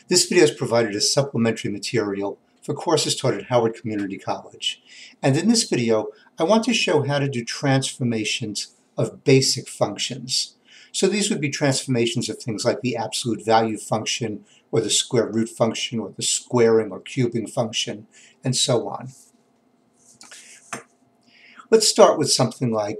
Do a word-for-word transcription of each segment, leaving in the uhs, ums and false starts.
This video is provided as supplementary material for courses taught at Howard Community College. And in this video, I want to show how to do transformations of basic functions. So these would be transformations of things like the absolute value function, or the square root function, or the squaring or cubing function, and so on. Let's start with something like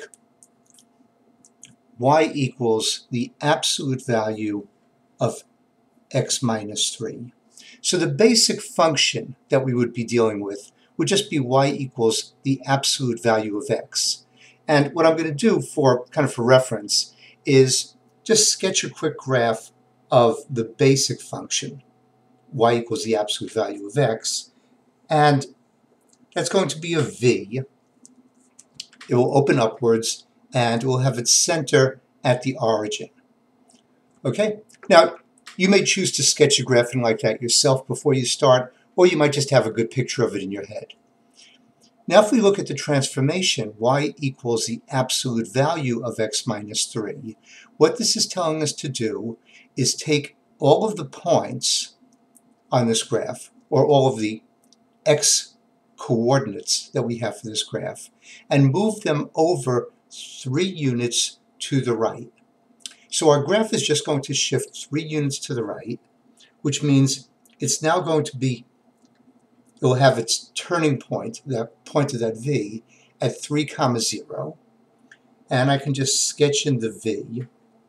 y equals the absolute value of x minus three. So the basic function that we would be dealing with would just be y equals the absolute value of x. And what I'm going to do for kind of for reference is just sketch a quick graph of the basic function, y equals the absolute value of x, and that's going to be a v. It will open upwards and it will have its center at the origin. Okay? Now, you may choose to sketch a graphing like that yourself before you start, or you might just have a good picture of it in your head. Now if we look at the transformation, y equals the absolute value of x minus three, what this is telling us to do is take all of the points on this graph, or all of the x coordinates that we have for this graph, and move them over three units to the right. So our graph is just going to shift three units to the right, which means it's now going to be, it will have its turning point, the point of that v, at three comma zero. And I can just sketch in the v,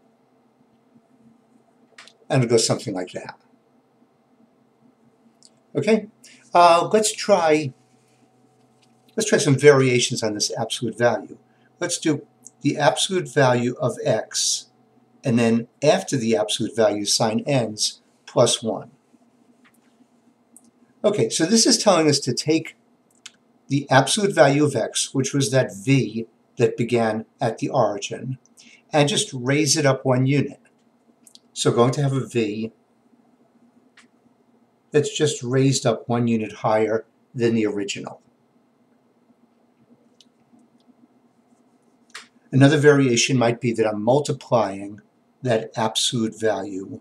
and it'll go something like that. Okay, uh, let's try, let's try some variations on this absolute value. Let's do the absolute value of x, and then after the absolute value sign ends, plus one. Okay, so this is telling us to take the absolute value of x, which was that v that began at the origin, and just raise it up one unit. So we're going to have a v that's just raised up one unit higher than the original. Another variation might be that I'm multiplying that absolute value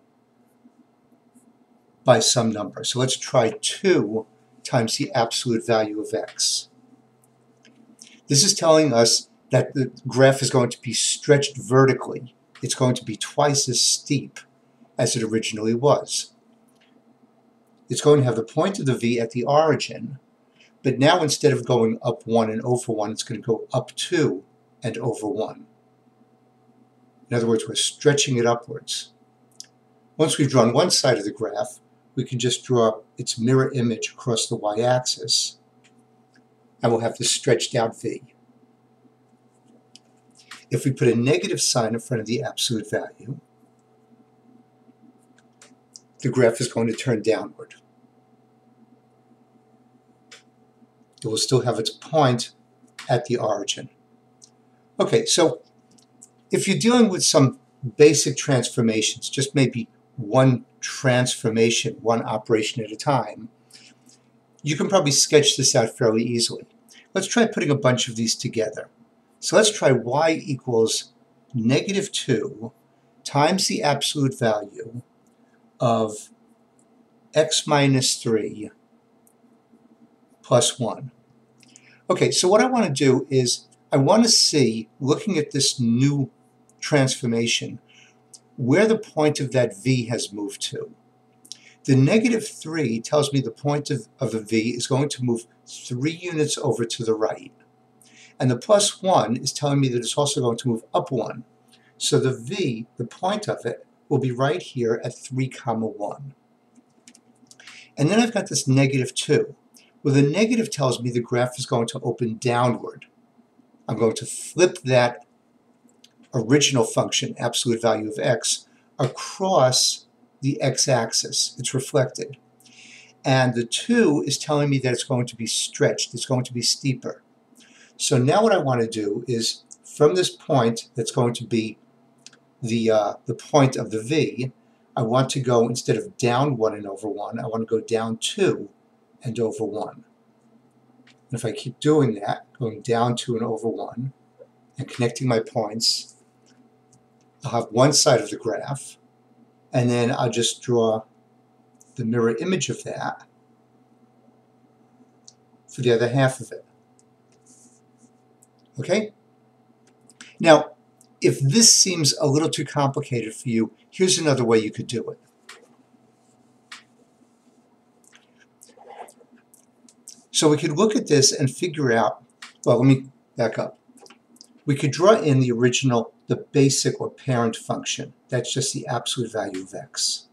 by some number. So let's try two times the absolute value of x. This is telling us that the graph is going to be stretched vertically. It's going to be twice as steep as it originally was. It's going to have the point of the v at the origin, but now instead of going up one and over one, it's going to go up two and over one. In other words, we're stretching it upwards. Once we've drawn one side of the graph, we can just draw its mirror image across the y-axis, and we'll have this stretched out v. If we put a negative sign in front of the absolute value, the graph is going to turn downward. It will still have its point at the origin. Okay, so if you're dealing with some basic transformations, just maybe one transformation, one operation at a time, you can probably sketch this out fairly easily. Let's try putting a bunch of these together. So let's try y equals negative two times the absolute value of x minus three plus one. Okay, so what I want to do is I want to see, looking at this new transformation, where the point of that v has moved to. The negative three tells me the point of, of the v is going to move three units over to the right. And the plus one is telling me that it's also going to move up one. So the v, the point of it, will be right here at three comma one. And then I've got this negative two. Well, the negative tells me the graph is going to open downward. I'm going to flip that original function, absolute value of x, across the x-axis. It's reflected. And the two is telling me that it's going to be stretched. It's going to be steeper. So now what I want to do is, from this point that's going to be the, uh, the point of the v, I want to go, instead of down one and over one, I want to go down two and over one. And if I keep doing that, going down two and over one, and connecting my points, I'll have one side of the graph, and then I'll just draw the mirror image of that for the other half of it. Okay? Now, if this seems a little too complicated for you, here's another way you could do it. So we could look at this and figure out, well, let me back up. We could draw in the original, the basic or parent function. That's just the absolute value of x.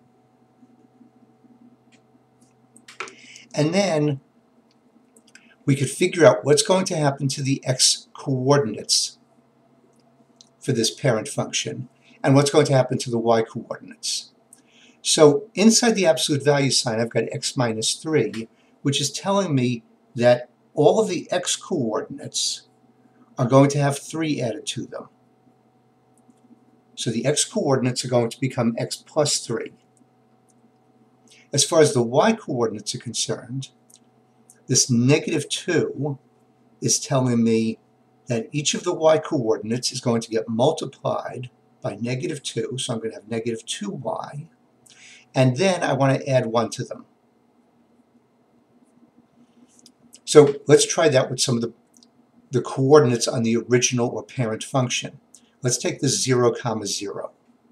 And then we could figure out what's going to happen to the x coordinates for this parent function and what's going to happen to the y coordinates. So inside the absolute value sign, I've got x minus three, which is telling me that all of the x coordinates are going to have three added to them. So the x coordinates are going to become x plus three. As far as the y coordinates are concerned, this negative two is telling me that each of the y coordinates is going to get multiplied by negative two, so I'm going to have negative two y, and then I want to add one to them. So let's try that with some of the, the coordinates on the original or parent function. Let's take this zero comma zero.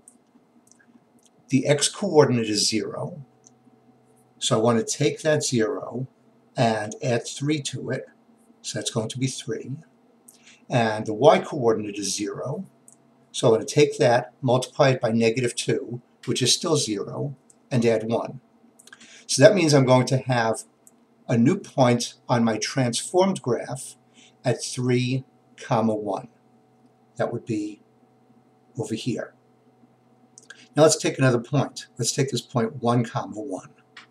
The x coordinate is zero, so I want to take that zero and add three to it, so that's going to be three. And the y coordinate is zero, so I'm going to take that, multiply it by negative two, which is still zero, and add one. So that means I'm going to have a new point on my transformed graph at three comma one. That would be over here. Now let's take another point. Let's take this point one comma one.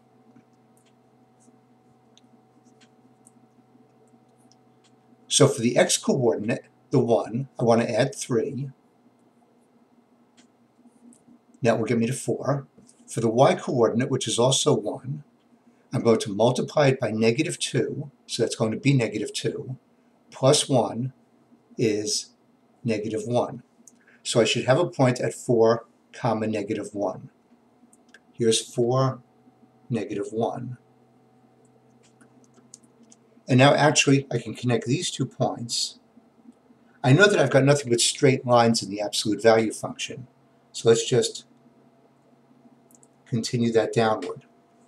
So for the x coordinate, the one, I want to add three. That will get me to four. For the y coordinate, which is also one, I'm going to multiply it by negative two, so that's going to be negative two, plus one is negative one. So I should have a point at four comma negative one. Here's four, negative one. And now actually I can connect these two points. I know that I've got nothing but straight lines in the absolute value function. So let's just continue that downward.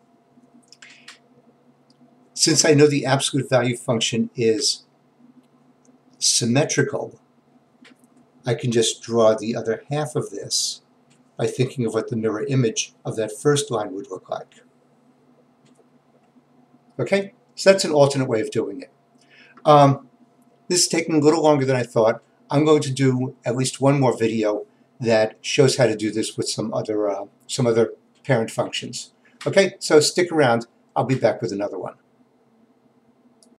Since I know the absolute value function is symmetrical, I can just draw the other half of this by thinking of what the mirror image of that first line would look like. Okay? So that's an alternate way of doing it. Um, this is taking a little longer than I thought. I'm going to do at least one more video that shows how to do this with some other, uh, some other parent functions. Okay, so stick around. I'll be back with another one.